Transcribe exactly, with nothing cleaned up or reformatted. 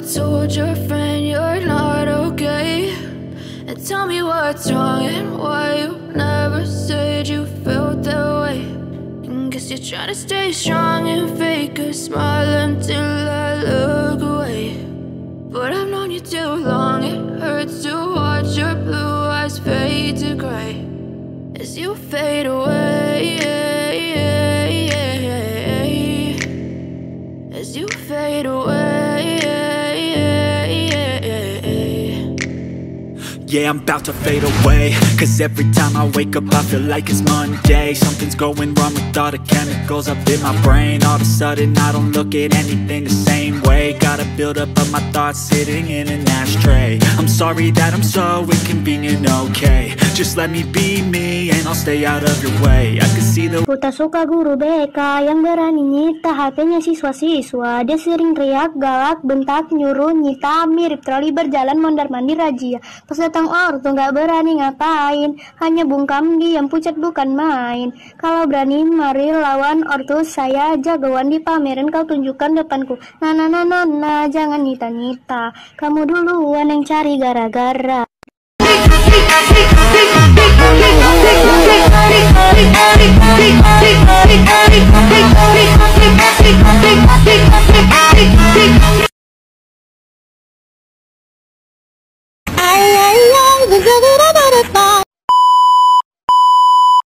told your friend you're not okay? And tell me what's wrong and why you never said you felt that way. And guess you're trying to stay strong and fake a smile until I look away. But I've known you too long, it hurts to watch your blue eyes fade to gray as you fade away, as you fade away. Yeah, I'm about to fade away, cause every time I wake up I feel like it's Monday. Something's going wrong with all the chemicals up in my brain. All of a sudden I don't look at anything the same way. Gotta build up of my thoughts sitting in an ashtray. I'm sorry that I'm so inconvenient, okay? Just let me be me and I'll stay out of your way. I can see the Ku tak suka guru B K yang berani nyita H P-nya siswa-siswa. Dia sering teriak, galak, bentak, nyuruh, nyita, mirip troli berjalan mondar-mandir razia. Pas datang ortu nggak berani ngapain, hanya bungkam diam pucat bukan main. Kalau berani mari lawan ortu saya, jagoan dipamerin kau tunjukkan depanku. Nah nah nah nah, nah jangan nyita-nyita, kamu duluan yang cari gara-gara.